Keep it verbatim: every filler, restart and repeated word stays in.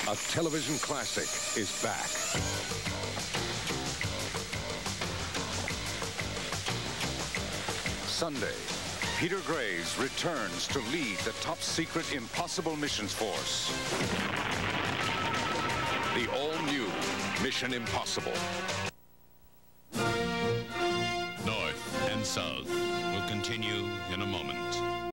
A television classic is back. Sunday, Peter Graves returns to lead the top-secret Impossible Missions Force. The all-new Mission Impossible. North and South will continue in a moment.